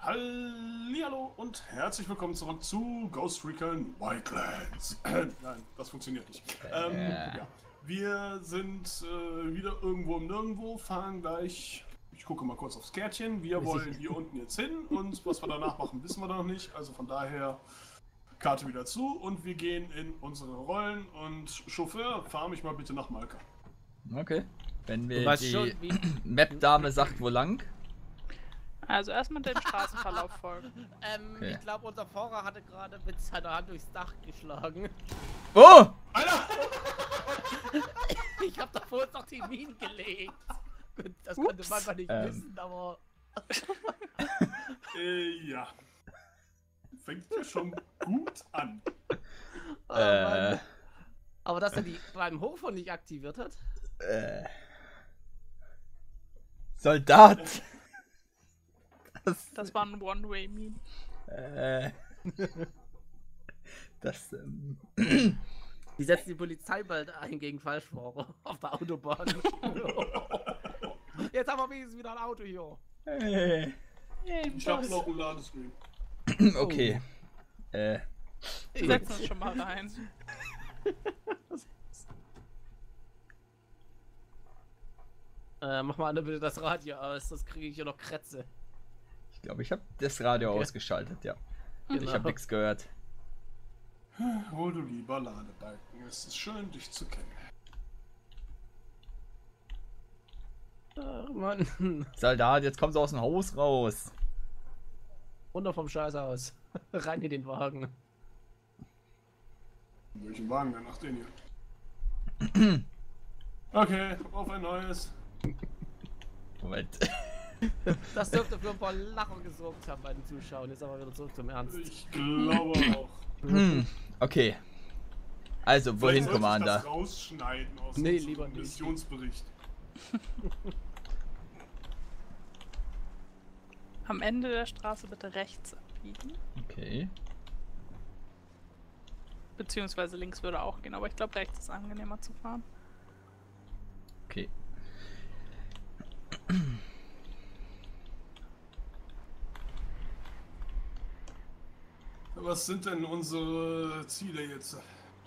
Hallihallo und herzlich willkommen zurück zu Ghost Recon Wildlands. Nein, das funktioniert nicht. Ja. Wir sind wieder irgendwo im Nirgendwo, fahren gleich, ich gucke mal kurz aufs Kärtchen, wir wollen hier unten jetzt hin und was wir danach machen, wissen wir noch nicht. Also von daher Karte wieder zu und wir gehen in unsere Rollen und Chauffeur, fahr mich mal bitte nach Malka. Okay. Wenn mir die Map-Dame sagt, wo lang? Also erstmal den Straßenverlauf folgen. Okay. Ich glaube, unser Fahrer hatte gerade mit seiner Hand durchs Dach geschlagen. Oh! Alter! Ich habe da vor uns noch die Minen gelegt. Gut, das konnte man nicht wissen, aber... Ja. Fängt ja schon gut an. Oh, Mann. Aber dass er die beim Hochfahren nicht aktiviert hat? Soldat! Das war ein One-Way-Meme. Die setzen die Polizei bald ein gegen Falschfahrer auf der Autobahn. Jetzt haben wir wenigstens wieder ein Auto hier. Ich hab noch ein Ladescreen. Okay. Wir setzen uns schon mal rein. Mach mal bitte das Radio aus, das kriege ich hier noch Krätze. Ich glaube, ich habe das Radio ausgeschaltet, ja. Genau. Ich habe nichts gehört. Oh du lieber Ladebalken, es ist schön, dich zu kennen. Ach, Mann. Soldat, jetzt kommst du aus dem Haus raus. Runter vom Scheißhaus. Rein in den Wagen. In welchem Wagen denn? Ach, den hier. Okay, auf ein neues. Moment. Das dürfte für ein paar Lacher gesorgt haben bei den Zuschauern. Jetzt aber wieder zurück zum Ernst. Ich glaube auch. Okay. Also, wohin, Vielleicht sollte ich Commander? das rausschneiden aus Nee, unserem lieber nicht. Missionsbericht. Am Ende der Straße bitte rechts abbiegen. Okay. Beziehungsweise links würde auch gehen, aber ich glaube rechts ist angenehmer zu fahren. Okay. Was sind denn unsere Ziele jetzt?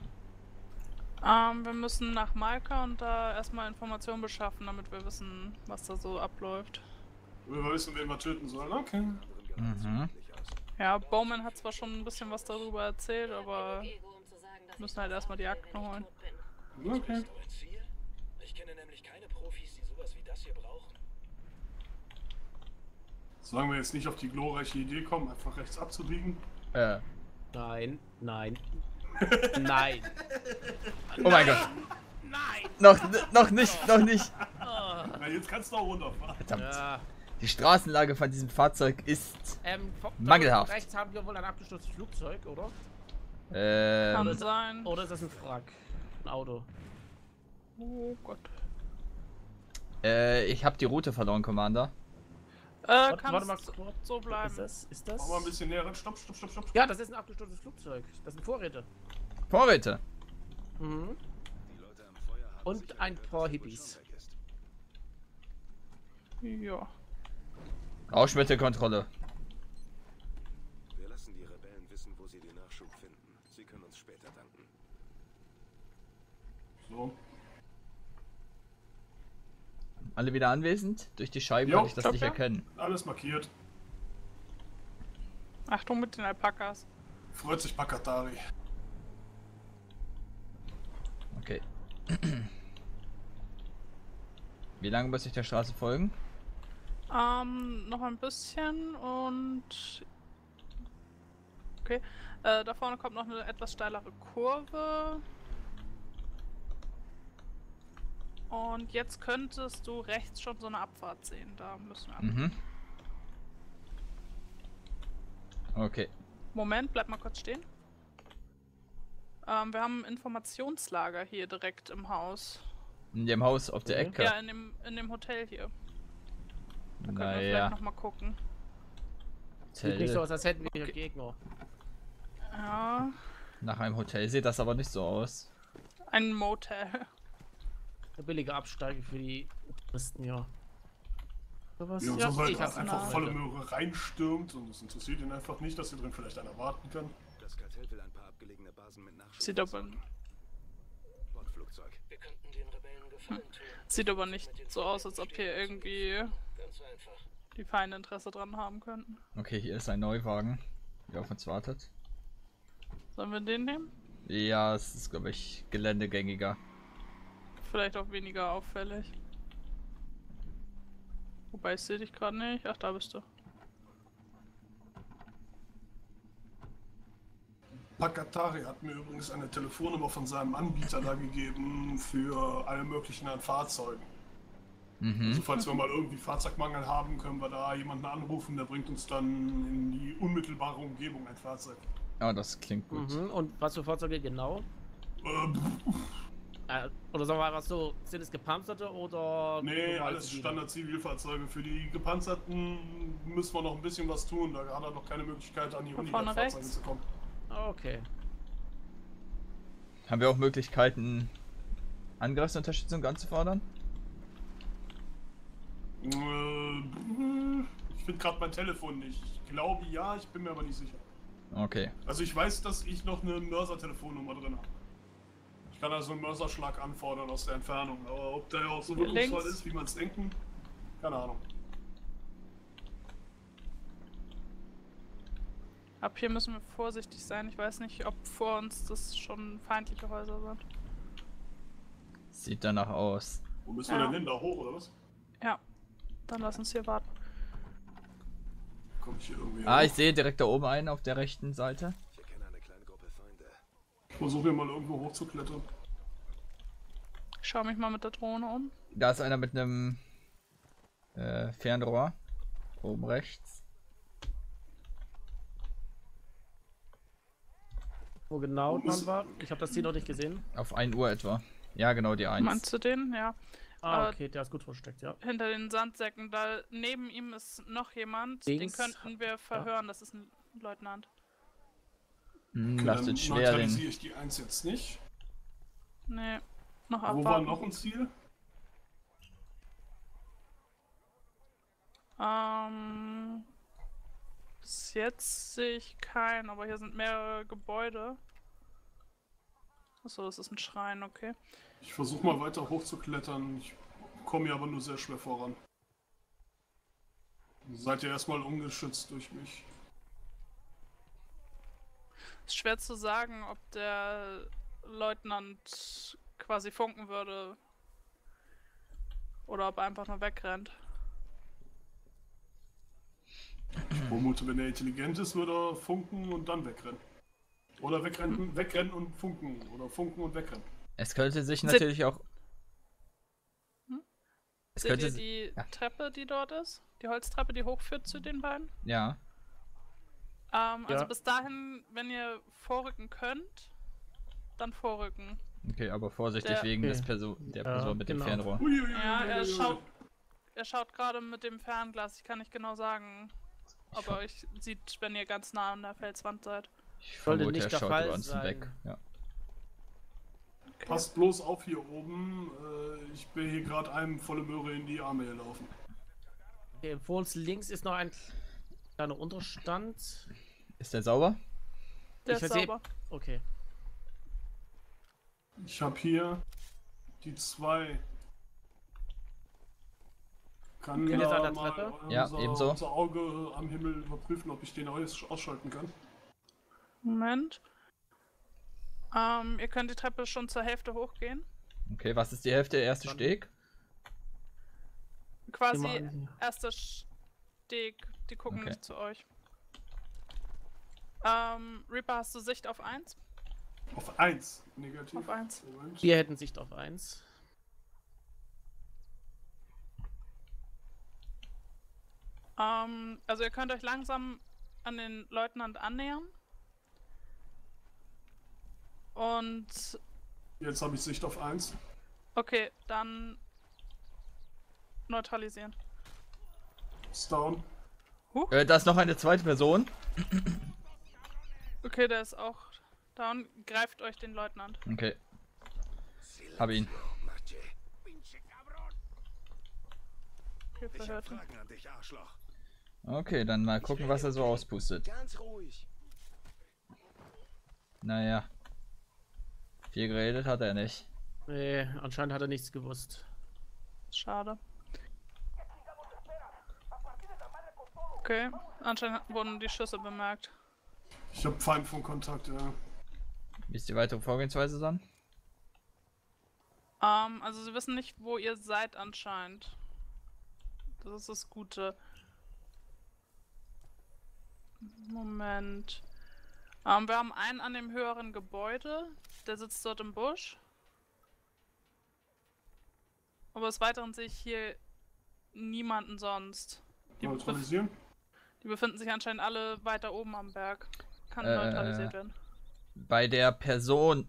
Wir müssen nach Malka und da erstmal Informationen beschaffen, damit wir wissen, was da so abläuft. Wir wissen, wen wir töten sollen. Okay. Mhm. Ja, Bowman hat zwar schon ein bisschen was darüber erzählt, aber wir müssen halt erstmal die Akten holen. Okay. Ich kenne nämlich keine Profis, die sowas wie das hier brauchen. Solange wir jetzt nicht auf die glorreiche Idee kommen, einfach rechts abzubiegen. Nein, nein. Nein. Oh mein Gott. Nein! Noch nicht. Na, jetzt kannst du auch runterfahren. Verdammt. Ja. Die Straßenlage von diesem Fahrzeug ist Mangelhaft. mangelhaft. Rechts haben wir wohl ein abgestürztes Flugzeug, oder? Kann sein. Oder ist das ein Wrack? Ein Auto. Oh Gott. Ich habe die Route verloren, Commander. Warte Kannst mal kurz. so bleiben. Ist das? Mach mal ein bisschen näher ran. Stopp. Ja, das ist ein abgestürztes Flugzeug. Das sind Vorräte. Vorräte. Mhm. Die Leute am Feuer haben Und sicher ein gedacht, paar dass du Hippies. schon weg ist. Ja. Rauschmittelkontrolle. Wir lassen die Rebellen wissen, wo sie den Nachschub finden. Sie können uns später danken. So. Alle wieder anwesend? Durch die Scheibe Jo, kann ich das nicht okay. erkennen. Alles markiert. Achtung mit den Alpakas. Freut sich Pakatari. Okay. Wie lange muss ich der Straße folgen? Noch ein bisschen und... Okay. Da vorne kommt noch eine etwas steilere Kurve. Und jetzt könntest du rechts schon so eine Abfahrt sehen. Da müssen wir ab. Mhm. Okay. Moment, bleib mal kurz stehen. Wir haben ein Informationslager hier direkt im Haus. In dem Haus auf der Okay. Ecke. Ja, in dem Hotel hier. Da können wir vielleicht Naja. nochmal gucken. Sieht nicht so Hotel. aus, als hätten wir hier Gegner. Ja, Nach einem Hotel sieht das aber nicht so aus. ein Motel. Eine billige Absteige für die Touristen, ja. Sowas? Ja, und Ja, so halt ich hab's einfach volle Möhre reinstürmt und es interessiert ihn einfach nicht, dass hier drin vielleicht einer warten kann. Das Kartell will ein paar abgelegene Basen mit Nachschub. Sieht aber, Bordflugzeug. Wir könnten den Rebellen gefallen tun. sieht aber nicht so aus, als ob hier irgendwie Ganz einfach. die Feinde Interesse dran haben könnten. Okay, hier ist ein Neuwagen, der auf uns wartet. Sollen wir den nehmen? Ja, es ist, glaube ich, geländegängiger. Vielleicht auch weniger auffällig. Wobei ich sehe dich gerade nicht. Ach, da bist du. Pakatari hat mir übrigens eine Telefonnummer von seinem Anbieter da gegeben für alle möglichen an Fahrzeugen. Also falls wir mal irgendwie Fahrzeugmangel haben, können wir da jemanden anrufen, der bringt uns dann in die unmittelbare Umgebung ein Fahrzeug. Ja, das klingt gut. Und was für Fahrzeuge genau? Oder sagen wir mal so, sind es gepanzerte oder... Nee, normale alles zivile? Standard-Zivilfahrzeuge. Für die gepanzerten müssen wir noch ein bisschen was tun. Da hat er noch keine Möglichkeit, an die vorne Unidad-Fahrzeuge rechts. zu kommen. Okay. Haben wir auch Möglichkeiten, Angriffsunterstützung anzufordern? Ich finde gerade mein Telefon nicht. Ich glaube ja, ich bin mir aber nicht sicher. Okay. Also ich weiß, dass ich noch eine Mörser-Telefonnummer drin habe. Ich kann also einen Mörserschlag anfordern aus der Entfernung. Aber ob der auch so Hier wirkungsvoll links. ist, wie man es denken, keine Ahnung. Ab hier müssen wir vorsichtig sein. Ich weiß nicht, ob vor uns das schon feindliche Häuser sind. Sieht danach aus. Wo müssen wir Ja. denn hin? Da hoch oder was? Ja, dann lass uns hier warten. Komm ich hier irgendwie Ah, hoch? ich sehe direkt da oben einen auf der rechten Seite. Ich erkenne eine kleine Gruppe Feinde. Ich versuche hier mal irgendwo hochzuklettern. Ich schau mich mal mit der Drohne um. Da ist einer mit einem Fernrohr. Oben rechts. Wo genau man war? Ich habe das Ziel noch nicht gesehen. Auf 1 Uhr etwa. Ja, genau, die 1. Meinst du den? Ja. Okay, der ist gut versteckt, ja. Hinter den Sandsäcken, da neben ihm ist noch jemand. Links. Den könnten wir verhören. Das ist ein Leutnant. Okay, Das dann wird schwer, den. neutralisiere ich die 1 jetzt nicht. Nee, noch Wo abwarten. war noch ein Ziel? Bis jetzt sehe ich keinen, aber hier sind mehrere Gebäude. Achso, das ist ein Schrein, okay. Ich versuche mal weiter hochzuklettern. Ich komme hier aber nur sehr schwer voran. Seid ihr erstmal ungeschützt durch mich? Ist schwer zu sagen, ob der Leutnant quasi funken würde. Oder ob er einfach nur wegrennt. Ich vermute, wenn er intelligent ist, würde er funken und dann wegrennen. Oder wegrennen und funken. Oder funken und wegrennen. Es könnte sich natürlich auch. Es Seht könnte ihr die ja. Treppe, die dort ist? Die Holztreppe, die hochführt zu den beiden? Ja. Also Ja. bis dahin, wenn ihr vorrücken könnt, dann vorrücken. Okay, aber vorsichtig Der- wegen Okay. der Person mit genau. dem Fernrohr. Uiuiui. Ja, er schaut gerade mit dem Fernglas. Ich kann nicht genau sagen, ob er euch sieht, wenn ihr ganz nah an der Felswand seid. Ich Sollte vermute, nicht er der schaut Fall über uns sein. weg. Ja. Passt bloß auf hier oben. Ich bin hier gerade einem volle Möhre in die Arme gelaufen. Okay, vor uns links ist noch ein kleiner Unterstand. Ist der sauber? Der Ich ist verstehe- sauber. Okay. Ich habe hier die 2. Kann Okay, jetzt an da der mal Treppe? Ja, ebenso. unser Auge am Himmel überprüfen, ob ich den ausschalten kann. Moment. Ihr könnt die Treppe schon zur Hälfte hochgehen. Okay, was ist die Hälfte? Der erste Dann- Steg? Quasi Geh mal an. erster Steg. Die gucken Okay. nicht zu euch. Reaper, hast du Sicht auf 1? Auf 1. Negativ. Auf 1. Moment. Wir hätten Sicht auf 1. Also ihr könnt euch langsam an den Leutnant annähern. Und Jetzt habe ich Sicht auf 1. okay, dann neutralisieren. Ist down. Da ist noch eine zweite Person. Okay, der ist auch down. Greift euch den Leutnant. Okay. Hab ihn. Okay, Ich hab verhört ihn. Fragen an dich, Arschloch. Okay, dann mal gucken, was er so auspustet. Ganz ruhig. Naja. Viel geredet hat er nicht. Nee, anscheinend hat er nichts gewusst. Schade. Okay, anscheinend wurden die Schüsse bemerkt. Ich habe Feindfunkkontakt, ja. Wie ist die weitere Vorgehensweise dann? Also sie wissen nicht, wo ihr seid anscheinend. Das ist das Gute. Moment. Wir haben einen an dem höheren Gebäude. Der sitzt dort im Busch. Aber des Weiteren sehe ich hier niemanden sonst. Neutralisieren. Die befinden sich anscheinend alle weiter oben am Berg. Kann neutralisiert werden. Bei der Person,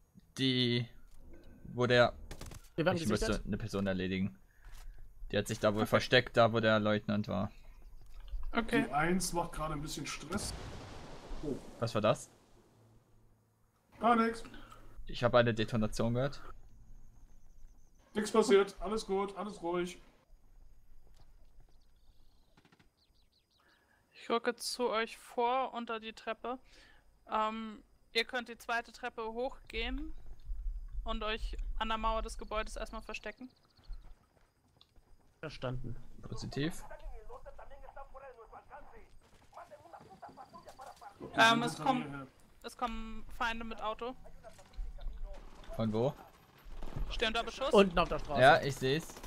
wo der... Wir werden Ich müsste gesichert. eine Person erledigen. Die hat sich da wohl versteckt, da wo der Leutnant war. Okay. Die 1 macht gerade ein bisschen Stress. Oh, Was war das? gar nichts. Ich habe eine Detonation gehört. Nichts passiert. Alles gut, alles ruhig. Ich rücke zu euch vor unter die Treppe. Ihr könnt die zweite Treppe hochgehen und euch an der Mauer des Gebäudes erstmal verstecken. Verstanden. Positiv. Es kommen Feinde mit Auto. Von wo? Stehen unter Beschuss. Unten auf der Straße. Ja, ich sehe es.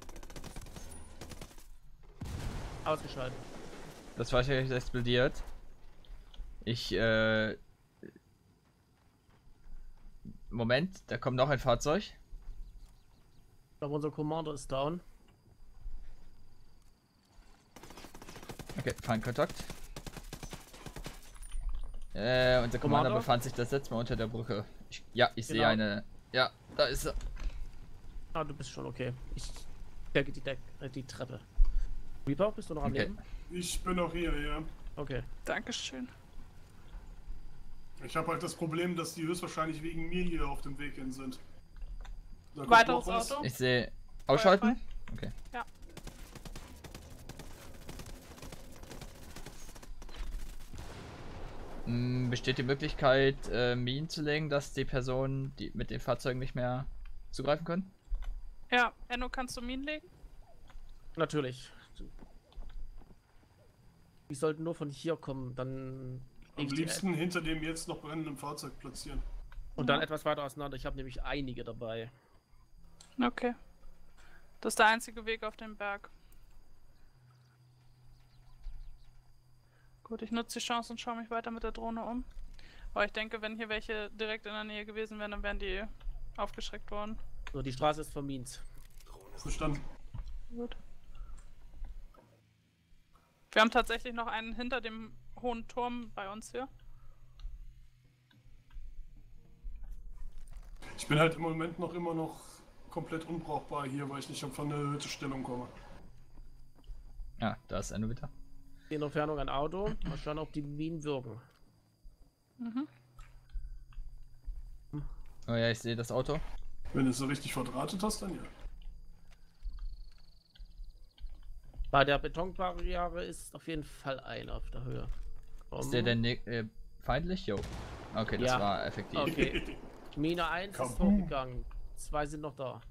Ausgeschaltet. Das Fahrzeug ist explodiert. Moment, da kommt noch ein Fahrzeug. Ich glaube, unser Commander ist down. Okay, Feindkontakt. Unser Commander Commander? befand sich das letzte Mal unter der Brücke. Ich sehe Genau. eine. Ja, da ist er. Ah, du bist schon okay. Ich decke die Treppe. Reaper, bist du noch am Okay. Leben? Ich bin noch hier, ja. Okay. Dankeschön. Ich habe halt das Problem, dass die höchstwahrscheinlich wegen mir hier auf dem Weg hin sind. Da kommt Weiteres noch was. Auto. Ich sehe. Ausschalten? Feuerfrei. Okay. Ja. Besteht die Möglichkeit, Minen zu legen, dass die Personen, die mit den Fahrzeugen nicht mehr zugreifen können? Ja, Enno, kannst du Minen legen? Natürlich. Die sollten nur von hier kommen, dann... Am liebsten hinter dem jetzt noch brennenden Fahrzeug platzieren. Und dann etwas weiter auseinander. Ich habe nämlich einige dabei. Okay. Das ist der einzige Weg auf dem Berg. Gut, ich nutze die Chance und schaue mich weiter mit der Drohne um. Aber ich denke, wenn hier welche direkt in der Nähe gewesen wären, dann wären die aufgeschreckt worden. So, die Straße ist vermint. Verstanden. Gut. Wir haben tatsächlich noch einen hinter dem hohen Turm bei uns hier. Ich bin halt im Moment noch immer noch komplett unbrauchbar hier, weil ich nicht von der Hütte Stellung komme. Ja, da ist eine wieder. In Entfernung ein Auto. Mal schauen, ob die Minen wirken. Mhm. Oh ja, ich sehe das Auto. Wenn du es so richtig verdrahtet hast, dann ja. Bei der Betonbarriere ist auf jeden Fall einer auf der Höhe. Ist der denn feindlich? Jo. Okay, das Ja. war effektiv. Okay. Mine 1 ist Komm. hochgegangen. 2 sind noch da.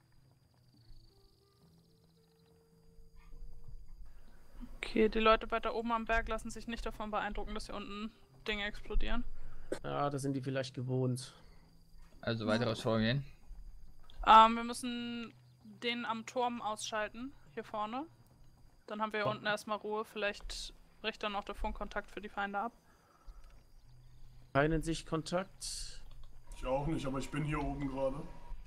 Okay, die Leute weiter oben am Berg lassen sich nicht davon beeindrucken, dass hier unten Dinge explodieren. Ja, da sind die vielleicht gewohnt. Also weiteres Vorgehen. Wir müssen den am Turm ausschalten, hier vorne. Dann haben wir hier Oh. unten erstmal Ruhe. Vielleicht bricht dann auch der Funkkontakt für die Feinde ab. Keinen Sichtkontakt. Ich auch nicht, aber ich bin hier oben gerade.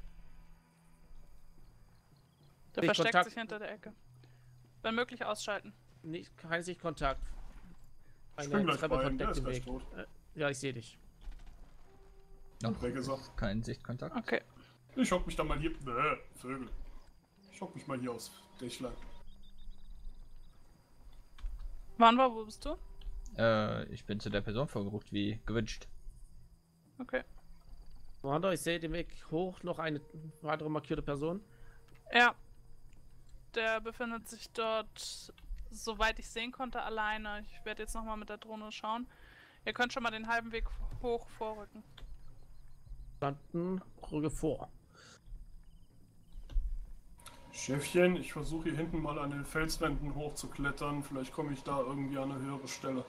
Der Ich versteckt Kontakt- sich hinter der Ecke. Wenn möglich ausschalten. Nicht, kein Sichtkontakt. Ich bin gleich bei ihm, der ist den gleich Weg. tot. Ja, ich sehe dich. Noch Weg ist er. kein Sichtkontakt. Okay. Ich hock mich dann mal hier. Vögel. Ich hock mich mal hier aufs Dächlein. Wann war, wo bist du? Ich bin zu der Person vorgerufen, wie gewünscht. Okay. Commander, ich sehe den Weg hoch noch eine weitere markierte Person. Ja. Der befindet sich dort, soweit ich sehen konnte, alleine. Ich werde jetzt nochmal mit der Drohne schauen. Ihr könnt schon mal den halben Weg hoch vorrücken. Landen, rücke vor. Chefchen, ich versuche hier hinten mal an den Felswänden hochzuklettern. Vielleicht komme ich da irgendwie an eine höhere Stelle.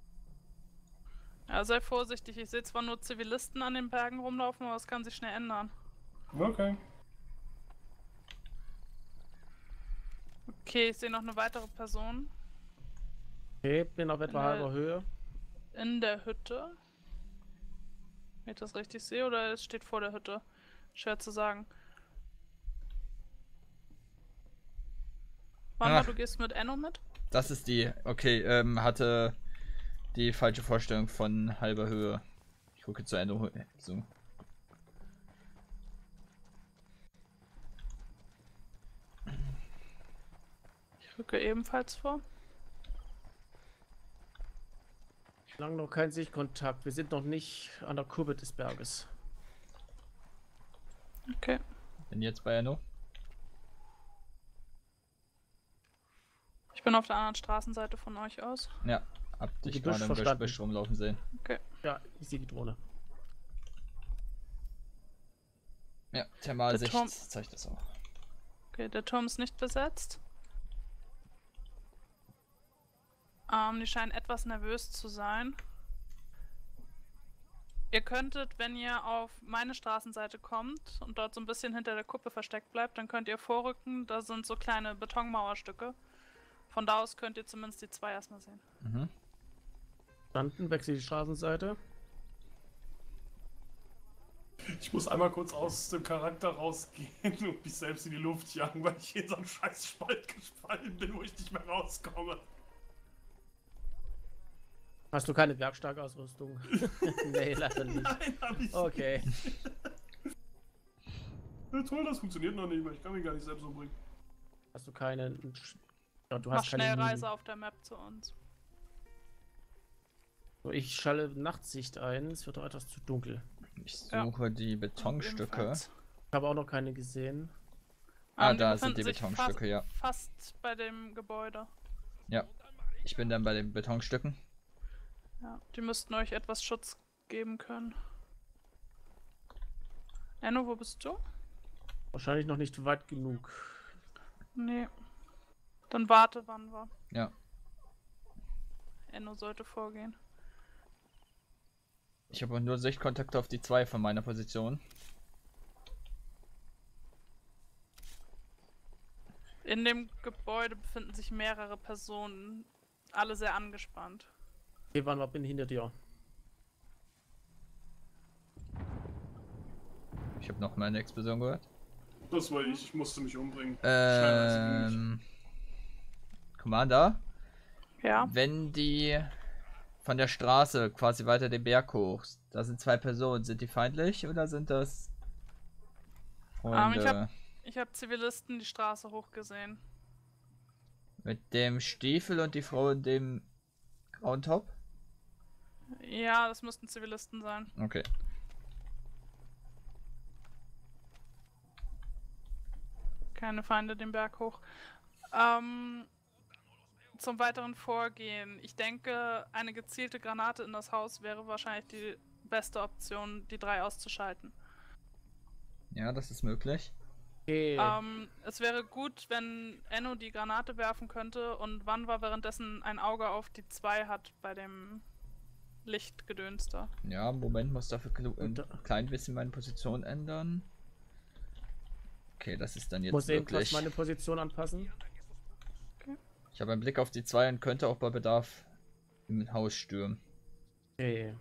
Ja, sei vorsichtig. Ich sehe zwar nur Zivilisten an den Bergen rumlaufen, aber das kann sich schnell ändern. Okay. Okay, ich sehe noch eine weitere Person Okay, bin auf etwa halber Höhe. in der Hütte. Wenn ich das richtig sehe, oder es steht vor der Hütte? Schwer zu sagen. Wanda, Ach. du gehst mit Enno mit? Das ist die. Okay, hatte die falsche Vorstellung von halber Höhe. Ich gucke zu Ende. So. Ich rücke ebenfalls vor. Lang noch kein Sichtkontakt. Wir sind noch nicht an der Kuppe des Berges. Okay. Bin jetzt bei Enno. Ich bin auf der anderen Straßenseite von euch aus. Ja, hab dich Gebüsch gerade im verstanden. Gebüsch rumlaufen sehen. Ja, ich sehe die Drohne. Ja, Thermalsicht Turm- zeigt das auch. Okay, der Turm ist nicht besetzt. Die scheinen etwas nervös zu sein. Ihr könntet, wenn ihr auf meine Straßenseite kommt und dort so ein bisschen hinter der Kuppe versteckt bleibt, dann könnt ihr vorrücken. Da sind so kleine Betonmauerstücke. Von da aus könnt ihr zumindest die zwei erstmal sehen. Mhm. Landen, wechsel die Straßenseite. Ich muss einmal kurz aus dem Charakter rausgehen und mich selbst in die Luft jagen, weil ich in so einen scheiß Spalt gefallen bin, wo ich nicht mehr rauskomme. Hast du keine Werkstattausrüstung? Nee, leider nicht. Nein, hab ich Okay. nicht. Ja, toll, das funktioniert noch nicht mehr. Ich kann mich gar nicht selbst umbringen. Hast du keine... Ja, du Mach hast keine Schnellreise auf der Map zu uns. So, ich schalte Nachtsicht ein. Es wird doch etwas zu dunkel. Ich suche die Betonstücke. Ebenfalls. Ich habe auch noch keine gesehen. Ah, Die da sind befinden die sich Betonstücke, ja. Fast bei dem Gebäude. Ja. Ich bin dann bei den Betonstücken. Ja, die müssten euch etwas Schutz geben können. Enno, wo bist du? Wahrscheinlich noch nicht weit genug. Nee. Dann warte, wann wir. Ja. Enno sollte vorgehen. Ich habe nur Sichtkontakte auf die 2 von meiner Position. In dem Gebäude befinden sich mehrere Personen. Alle sehr angespannt. Okay, wann bin hinter dir? Ich habe noch mal eine Explosion gehört. Das war ich musste mich umbringen. Schneller als ich. Commander, Ja. wenn die von der Straße quasi weiter den Berg hoch, da sind 2 Personen, sind die feindlich oder sind das Freunde? Ich hab Zivilisten die Straße hochgesehen. Mit dem Stiefel und die Frau in dem grauen Top? Ja, das müssten Zivilisten sein. Okay. Keine Feinde den Berg hoch. Zum weiteren Vorgehen. Ich denke, eine gezielte Granate in das Haus wäre wahrscheinlich die beste Option, die 3 auszuschalten. Ja, das ist möglich. Okay. Es wäre gut, wenn Enno die Granate werfen könnte und Wanwa währenddessen ein Auge auf die 2 hat bei dem Lichtgedöns da. Ja, Moment, muss dafür ein klein bisschen meine Position ändern. Okay, das ist dann jetzt Muss eben kurz wirklich. meine Position anpassen. Ich habe einen Blick auf die 2 und könnte auch bei Bedarf im Haus stürmen. Okay.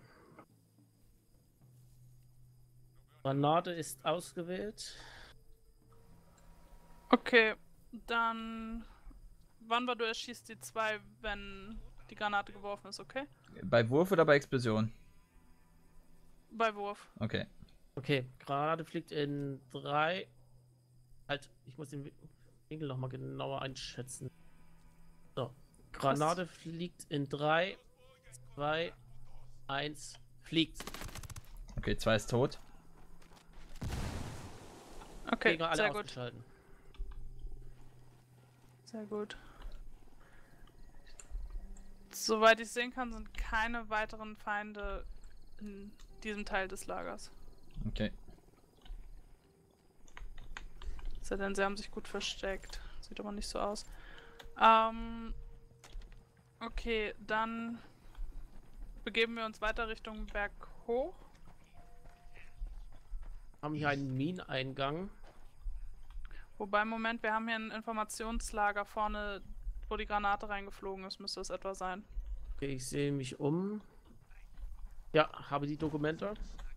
Granate ist ausgewählt. Okay, dann Wanwa, du erschießt die 2, wenn die Granate geworfen ist, okay? Bei Wurf oder bei Explosion? Bei Wurf. Okay. Okay, Granate fliegt in 3. Halt, ich muss den Winkel noch mal genauer einschätzen. So, Granate fliegt in 3, 2, 1, fliegt. Okay, 2 ist tot. Okay, Gegner alle sehr gut. ausgeschalten. Sehr gut. Soweit ich sehen kann, sind keine weiteren Feinde in diesem Teil des Lagers. Okay. Sei denn, sie haben sich gut versteckt. Sieht aber nicht so aus. Okay, dann begeben wir uns weiter Richtung Berg hoch. Haben hier einen Mineneingang. Wobei, Moment, wir haben hier ein Informationslager vorne, wo die Granate reingeflogen ist. Müsste es etwa sein. Okay, ich sehe mich um. Ja, habe die Dokumente.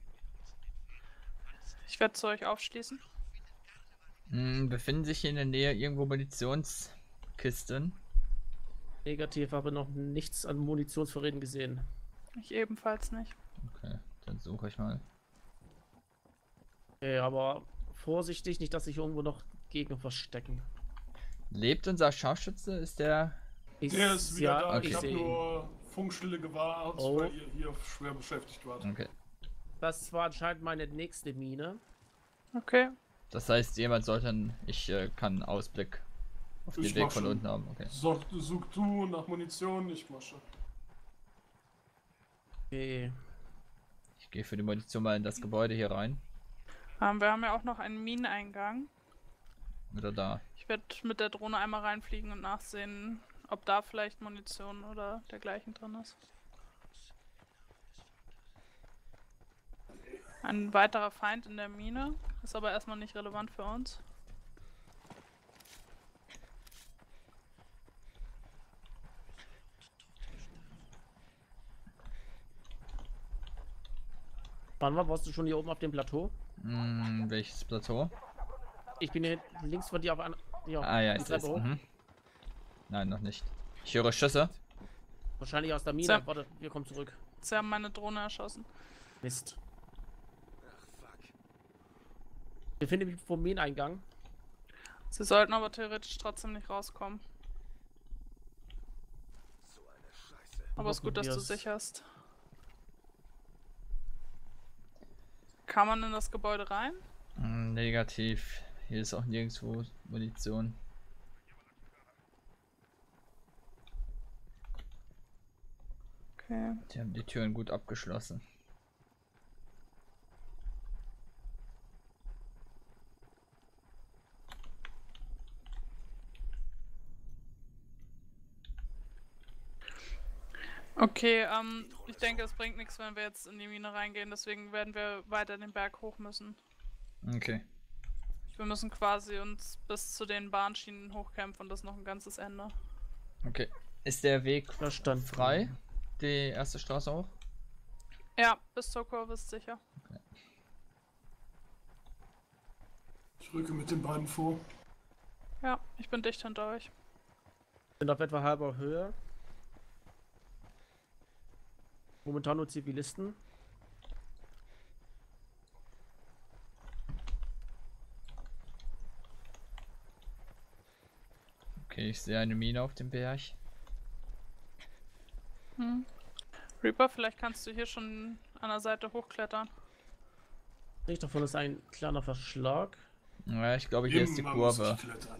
Ich werde zu euch aufschließen. Befinden sich hier in der Nähe irgendwo Munitionskisten? Negativ, habe noch nichts an Munitionsvorräten gesehen. Ich ebenfalls nicht. Okay, dann suche ich mal. Okay, aber vorsichtig, nicht, dass sich irgendwo noch Gegner verstecken. Lebt unser Scharfschütze? Ist der... Der ist wieder da. okay. Ich habe sehe ihn. nur Funkstille gewahrt, Oh. weil ihr hier schwer beschäftigt wart. Okay. Das war anscheinend meine nächste Mine. Okay. Das heißt, jemand sollte... Ich kann Ausblick auf den Ich Weg mach von schon. unten haben. Okay. Such du nach Munition, ich masche. Okay. Ich gehe für die Munition mal in das Gebäude hier rein. Wir haben ja auch noch einen Mineneingang. Oder da. Ich werde mit der Drohne einmal reinfliegen und nachsehen, ob da vielleicht Munition oder dergleichen drin ist. Ein weiterer Feind in der Mine, ist aber erstmal nicht relevant für uns. Wann warst du schon hier oben auf dem Plateau? Welches Plateau? Ich bin hier links von dir auf einer. Ja, Ah ja, die ich sehe es. Treppe hoch. Nein, noch nicht. Ich höre Schüsse. Wahrscheinlich aus der Mine. So. Warte, wir kommen zurück. Sie haben meine Drohne erschossen. Mist. Wir finden mich vom Mineneingang. Sie sollten aber theoretisch trotzdem nicht rauskommen. So eine Scheiße. Aber es ist gut, dass du Probier's. sicherst. Kann man in das Gebäude rein? Negativ. Hier ist auch nirgendwo Munition. Okay. Die haben die Türen gut abgeschlossen. Okay, ich denke, es bringt nichts, wenn wir jetzt in die Mine reingehen, deswegen werden wir weiter den Berg hoch müssen. Okay. Wir müssen quasi uns bis zu den Bahnschienen hochkämpfen und das noch ein ganzes Ende. Okay. Ist der Weg Verstanden. frei? Die erste Straße hoch? Ja, bis zur Kurve ist sicher. Ich rücke mit den beiden vor. Ja, ich bin dicht hinter euch. Sind auf etwa halber Höhe. Momentan nur Zivilisten. Okay, ich sehe eine Mine auf dem Berg. Reaper, vielleicht kannst du hier schon an der Seite hochklettern. Nicht davon ist ein kleiner Verschlag. Ja, ich glaube, hier ist die Immer muss Kurve. ich klettern.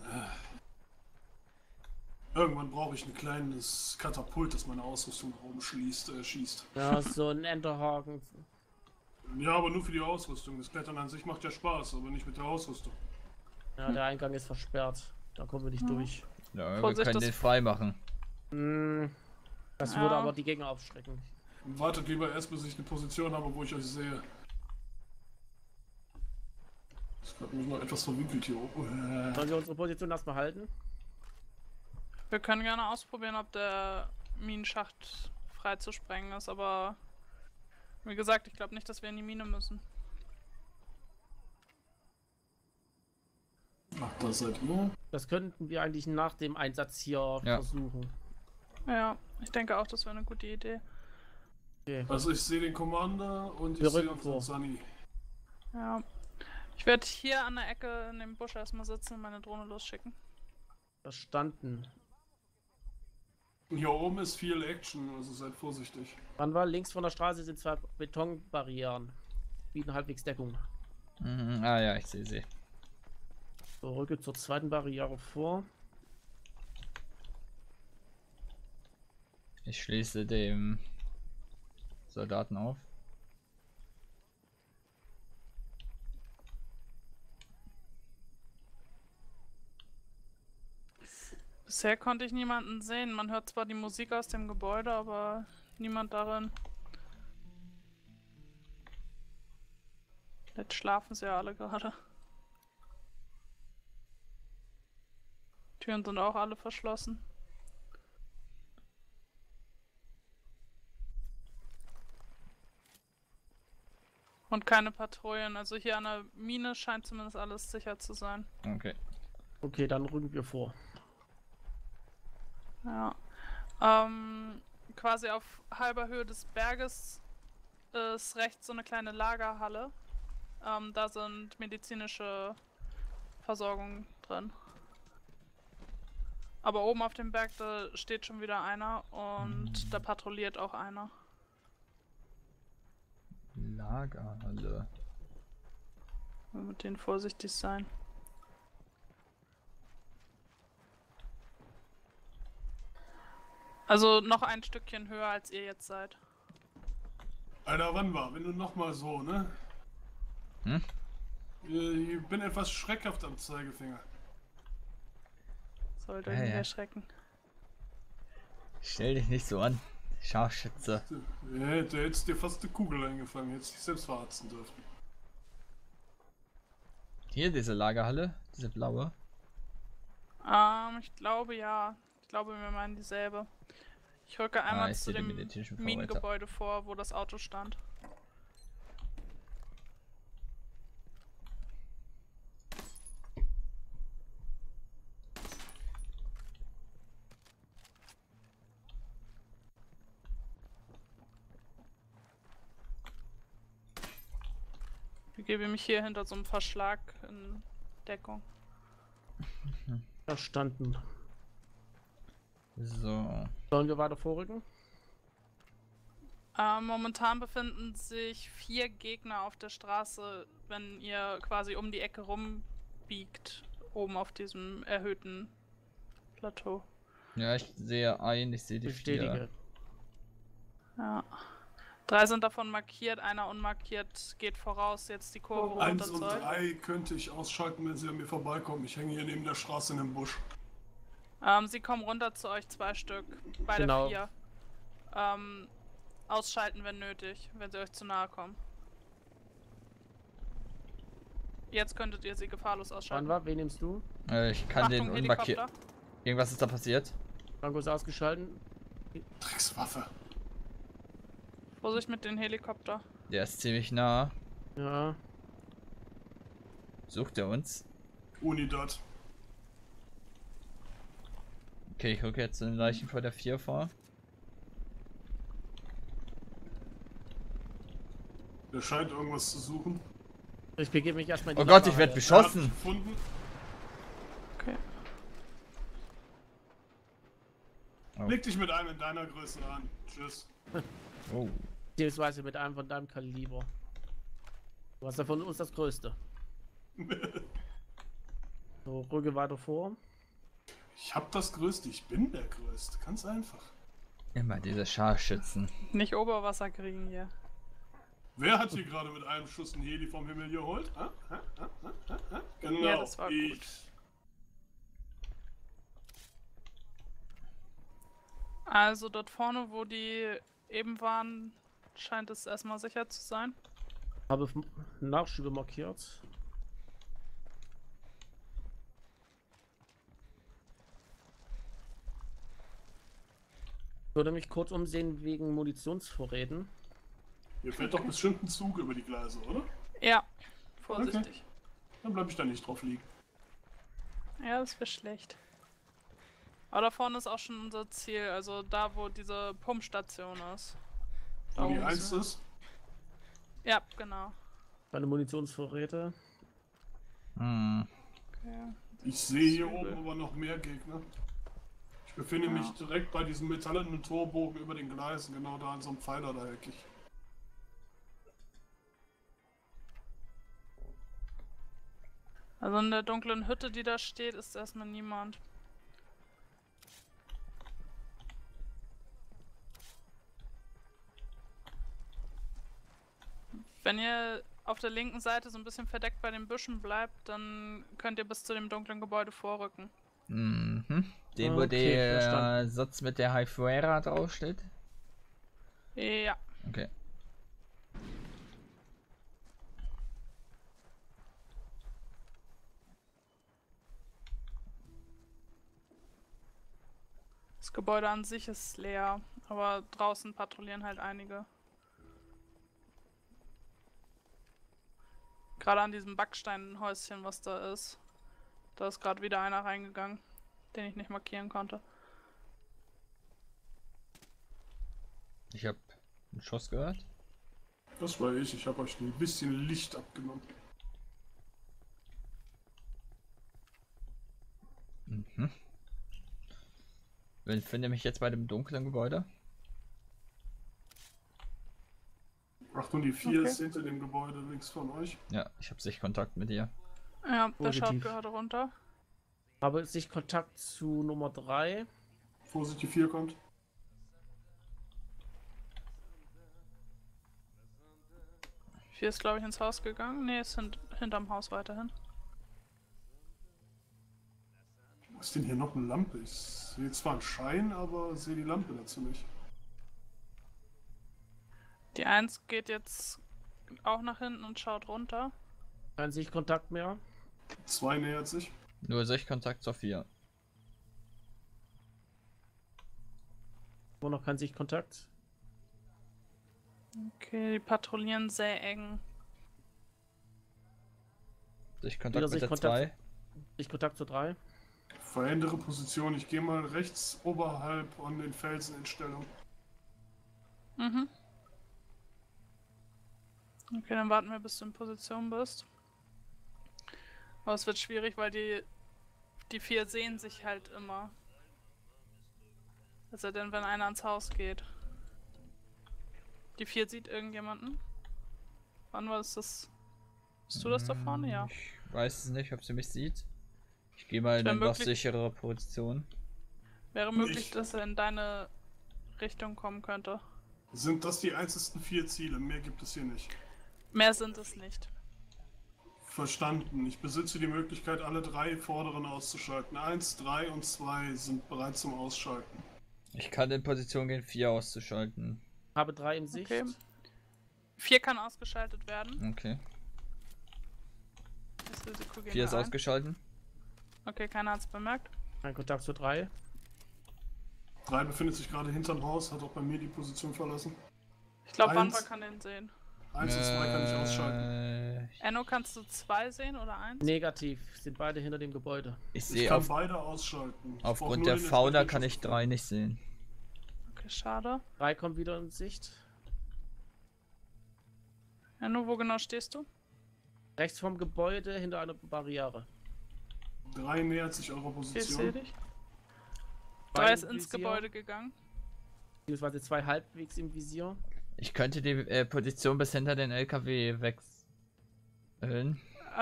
Irgendwann brauche ich ein kleines Katapult, das meine Ausrüstung schießt. Ja, so ein Enterhaken. Ja, aber nur für die Ausrüstung. Das Klettern an sich macht ja Spaß, aber nicht mit der Ausrüstung. Ja, der Eingang ist versperrt. Da kommen wir nicht durch. Ja, wir Vorsicht, können das- den frei machen. Das Ja. würde aber die Gegner aufschrecken. Wartet lieber erst, bis ich eine Position habe, wo ich euch sehe. Das hat mich noch etwas verwinkelt hier oben. Sollen wir unsere Position erstmal halten? Wir können gerne ausprobieren, ob der Minenschacht frei zu sprengen ist, aber wie gesagt, ich glaube nicht, dass wir in die Mine müssen. Ach, da seid ihr. Das könnten wir eigentlich nach dem Einsatz hier Ja. versuchen. Ja, ich denke auch, das wäre eine gute Idee. Okay. Also ich sehe den Commander und Wir ich sehe rücken unseren vor. Sunny. Ja. Ich werde hier an der Ecke in dem Busch erstmal sitzen und meine Drohne losschicken. Verstanden. Hier oben ist viel Action, also seid vorsichtig. Wann war links von der Straße sind zwei Betonbarrieren. Bieten halbwegs Deckung. Ah ja, ich sehe sie. So, rücke zur zweiten Barriere vor. Ich schließe dem Soldaten auf. Bisher konnte ich niemanden sehen. Man hört zwar die Musik aus dem Gebäude, aber niemand darin. Jetzt schlafen sie ja alle gerade. Türen sind auch alle verschlossen. Und keine Patrouillen. Also hier an der Mine scheint zumindest alles sicher zu sein. Okay. Okay, dann rücken wir vor. Ja. Quasi auf halber Höhe des Berges ist rechts so eine kleine Lagerhalle. Da sind medizinische Versorgung drin. Aber oben auf dem Berg, da steht schon wieder einer und da patrouilliert auch einer. Lagerhalle. Mit denen vorsichtig sein. Also noch ein Stückchen höher als ihr jetzt seid. Alter, wann war? Wenn du nochmal so, ne? Hm? Ich bin etwas schreckhaft am Zeigefinger. Sollte Ja, ihn ja. erschrecken. Stell dich nicht so an. Scharfschütze. Ja, da hättest dir fast eine Kugel eingefangen, hättest dich selbst verarzen dürfen. Hier diese Lagerhalle, diese blaue. Ich glaube ja. Ich glaube, wir meinen dieselbe. Ich rücke einmal ich zu sehe den dem medizinischen Vorreiter. Minengebäude vor, wo das Auto stand. Ich begebe mich hier hinter so einem Verschlag in Deckung. Verstanden. So. Sollen wir weiter vorrücken? Momentan befinden sich 4 Gegner auf der Straße, wenn ihr quasi um die Ecke rumbiegt, oben auf diesem erhöhten Plateau. Ja, ich sehe ein, ich sehe die 4. Bestätige. Ja. 3 sind davon markiert, einer unmarkiert geht voraus, jetzt die Kurve 1 runter und zu euch. 3 könnte ich ausschalten, wenn sie an mir vorbeikommen. Ich hänge hier neben der Straße in einem Busch. Sie kommen runter zu euch, 2 Stück. Beide Genau. 4. Ausschalten, wenn nötig, wenn sie euch zu nahe kommen. Jetzt könntet ihr sie gefahrlos Wann ausschalten. war? Wen nimmst du? Ich kann den Achtung, unmarkiert. Helikopter. Irgendwas ist da passiert. Franco ist ausgeschalten. Dreckswaffe. Vorsicht mit den Helikopter. Der ist ziemlich nah. Ja. Sucht er uns? Unidad. Okay, ich rücke jetzt den Leichen vor der 4 vor. Der scheint irgendwas zu suchen. Ich begebe mich erstmal in die Oh Gott, ich Lagerhalle. werde Er hat beschossen. gefunden. Okay. Oh. Leg dich mit einem in deiner Größe an. Tschüss. Oh. Beziehungsweise mit einem von deinem Kaliber. Du hast ja von uns das Größte. So, rücke weiter vor. Ich hab das Größte, ich bin der Größte. Ganz einfach. Immer diese Scharfschützen. Nicht Oberwasser kriegen hier. Wer hat hier gerade mit einem Schuss einen Heli vom Himmel geholt? Genau, Ja, das war ich. gut. Also dort vorne, wo die eben waren, scheint es erstmal sicher zu sein. Habe Nachschübe markiert. Ich würde mich kurz umsehen wegen Munitionsvorräten. Hier fährt doch bestimmt ein Zug über die Gleise, oder? Ja, vorsichtig. Dann bleib ich da nicht drauf liegen. Ja, das wäre schlecht. Aber da vorne ist auch schon unser Ziel, also da, wo diese Pumpstation ist. Da Wo die oben 1 sind wir. ist. Ja, genau. Meine Munitionsvorräte. Hm. Okay. Ich sehe hier Übel. oben aber noch mehr Gegner. Ich befinde mich direkt bei diesem metallenen Torbogen über den Gleisen, genau da an so einem Pfeiler da wirklich. Also in der dunklen Hütte, die da steht, ist erstmal niemand. Wenn ihr auf der linken Seite so ein bisschen verdeckt bei den Büschen bleibt, dann könnt ihr bis zu dem dunklen Gebäude vorrücken. Mhm. Den, wo Okay, der verstanden. Satz mit der High Fuera draufsteht? Ja. Okay. Das Gebäude an sich ist leer, aber draußen patrouillieren halt einige. Gerade an diesem Backsteinhäuschen, was da ist. Da ist gerade wieder einer reingegangen, den ich nicht markieren konnte. Ich habe einen Schuss gehört. Das war ich habe euch ein bisschen Licht abgenommen. Mhm. Ich finde mich jetzt bei dem dunklen Gebäude. Achtung, die 4 Okay. ist hinter dem Gebäude links von euch. Ja, ich habe Sichtkontakt mit dir. Ja, der schaut Positiv. gerade runter. Habe sich Kontakt zu Nummer 3. Vorsicht, die 4 kommt. Vier ist, glaube ich, ins Haus gegangen. Ne, ist hinterm Haus weiterhin. Was ist denn hier noch eine Lampe? Ich sehe zwar einen Schein, aber sehe die Lampe dazu nicht. Die 1 geht jetzt auch nach hinten und schaut runter. Kein Sichtkontakt mehr. 2 nähert sich. Nur Sichtkontakt zur 4. Wo noch kein Sichtkontakt. Okay, die patrouillieren sehr eng. Sichtkontakt Wieder mit der Sichtkontakt. 2. Sichtkontakt zu 3. Verändere Position. Ich gehe mal rechts oberhalb an den Felsen in Stellung. Mhm. Okay, dann warten wir, bis du in Position bist. Aber es wird schwierig, weil die 4 sehen sich halt immer. Also denn, wenn einer ans Haus geht. Die 4 sieht irgendjemanden? Wann war das? Bist du das da vorne? Ja. Ich weiß es nicht, ob sie mich sieht. Ich gehe mal in wär eine noch möglich- sichere Position. Wäre möglich, Ich- dass er in deine Richtung kommen könnte. Sind das die einzigen 4 Ziele? Mehr gibt es hier nicht. Mehr sind es nicht. Verstanden. Ich besitze die Möglichkeit, alle 3 vorderen auszuschalten. 1, 3 und 2 sind bereit zum Ausschalten. Ich kann in Position gehen, 4 auszuschalten. Habe 3 in Sicht. Okay. 4 kann ausgeschaltet werden. Okay. Das Risiko gehen 4 ist wir ein. ausgeschalten. Okay, keiner hat es bemerkt. Kein Kontakt zu 3. 3 befindet sich gerade hinterm Haus, hat auch bei mir die Position verlassen. Ich glaube, Eins. Wandler kann den sehen. 1 und 2 kann ich ausschalten. Enno, kannst du 2 sehen oder 1? Negativ. Sind beide hinter dem Gebäude. Ich Ich sehe kann beide ausschalten. Ich brauch aufgrund nur der den Fauna entsprechenden kann ich Schutzbefehl. 3 nicht sehen. Okay, schade. 3 kommt wieder in Sicht. Enno, wo genau stehst du? Rechts vom Gebäude hinter einer Barriere. 3 nähert sich eurer Okay, ich sehe Position. dich. Zwei 3 ist im ins Visier, Gebäude gegangen. Beziehungsweise 2 halbwegs im Visier. Ich könnte die Position bis hinter den LKW wechseln.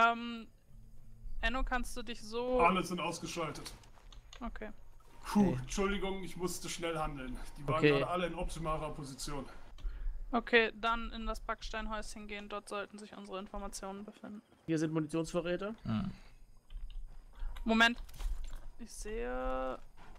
Enno, kannst du dich so... Alle sind ausgeschaltet. Okay. Puh, Okay. Entschuldigung, ich musste schnell handeln. Die waren Okay. gerade alle in optimaler Position. Okay, dann in das Backsteinhäuschen gehen. Dort sollten sich unsere Informationen befinden. Hier sind Munitionsvorräte. Hm. Moment. Ich sehe...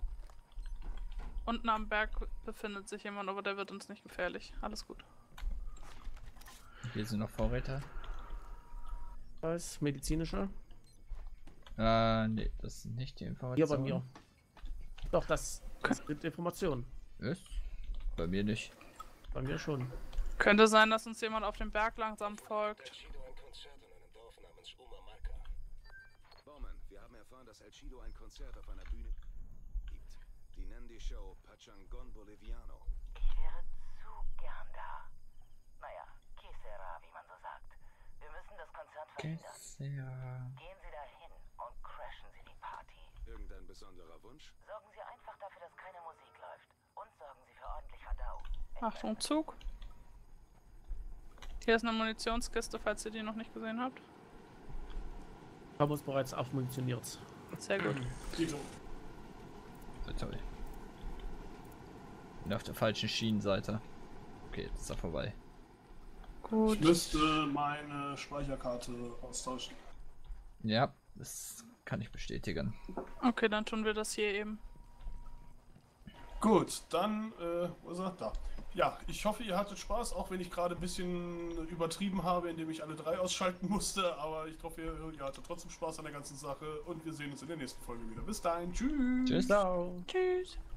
Unten am Berg befindet sich jemand, aber der wird uns nicht gefährlich. Alles gut. Hier sind noch Vorräte. Da ist medizinischer. Nee, das sind nicht die Hier Informationen. bei mir. Doch, das gibt Informationen. Ist? Bei mir nicht. Bei mir schon. Könnte sein, dass uns jemand auf dem Berg langsam folgt. El Chido ein Konzert in einem Dorf namens Umamarca. Baumann, wir haben erfahren, dass El Chido ein Konzert auf einer Bühne gibt. Die nennen die Show Pachangon Boliviano. Ich wäre zu gern da. Naja, que sera, wie man so sagt. Wir müssen das Konzert verhindern. Gehen Sie dahin und crashen Sie die Party. Irgendein besonderer Wunsch? Sorgen Sie einfach dafür, dass keine Musik läuft. Und sorgen Sie für ordentlich Radau. Achtung, Zug. Hier ist eine Munitionskiste, falls ihr die noch nicht gesehen habt. Haben uns bereits aufmunitioniert. Sehr gut. Tito. So toll. Bin auf der falschen Schienenseite. Okay, jetzt ist er vorbei. Gut. Ich müsste meine Speicherkarte austauschen. Ja, das kann ich bestätigen. Okay, dann tun wir das hier eben. Gut, dann, wo ist er? Da. Ja, ich hoffe, ihr hattet Spaß, auch wenn ich gerade ein bisschen übertrieben habe, indem ich alle 3 ausschalten musste. Aber ich hoffe, ihr hattet trotzdem Spaß an der ganzen Sache und wir sehen uns in der nächsten Folge wieder. Bis dahin, tschüss! Tschüss! Ciao. Tschüss.